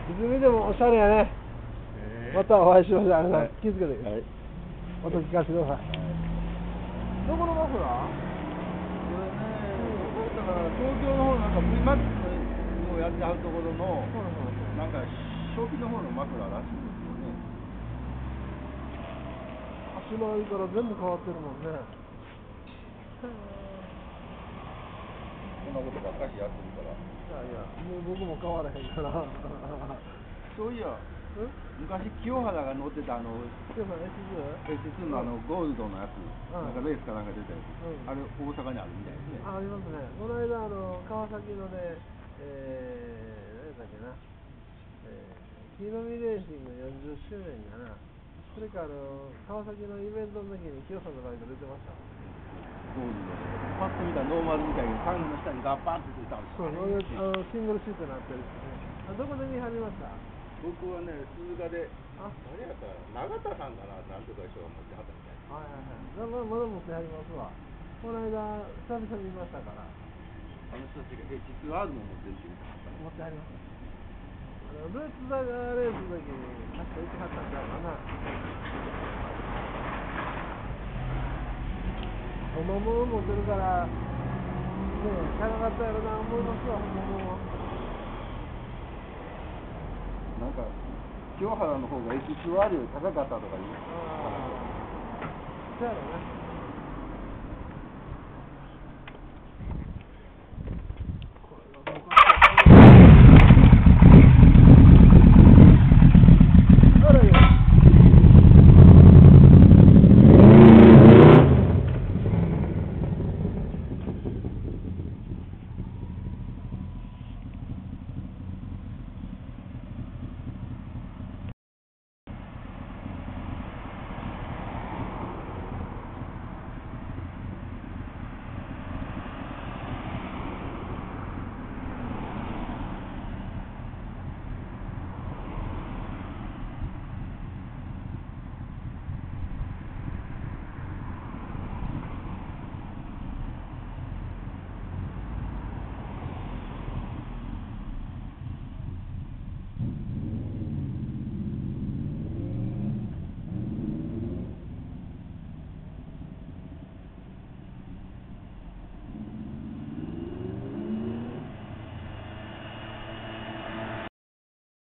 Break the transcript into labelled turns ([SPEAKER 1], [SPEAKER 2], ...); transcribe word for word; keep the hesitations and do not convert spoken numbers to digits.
[SPEAKER 1] 泉でもおしゃれやね。またお会いしましょう。あのさん、気をつけて。はい。音聞かせてください。どこのマフラー？これね、だから東京の方なんか V マックスをやってはるところの、なんか初期の方のマフラーらしいんですよね。足回りから全部変わってるもんね。こんなことばっかりやってるから。いやいや、もう僕も変わらへんから。そういや、昔清原が乗ってたあの エスツー のあのゴールドのやつ、なんかレースかなんか出たやつ、あれ大阪にあるみたいですね。ありますね。この間あの川崎のね、えー、何だっけな、えー、木の実レーシングよんじゅっしゅうねんかな。それからあの川崎のイベントの時に清さんのバイク出てました。ゴールド。パッと見たらノーマルみたいにタンクの下にガッパーってついたんですよ。そう、あのシングルシートになってるしね。あ、どこで見張りました？僕はね、鈴鹿で、あ、何やったら、永田さんかな、なんとか人が持ってはったみたいな。はいはいはい。まだまだ持ってはりますわ。この間、久々に見ましたから。あの人たちが エイチツーアール も持ってるって言ってはった。持ってはります。あのルーツザレースの時に、確か行ってはったんちゃうかな。おもも持ってるから、ねえ、高かったやろな、思いますわ、おももは。なんか、清原の方が エイチツーアール より高かったとか言う。ああ、そうやろね。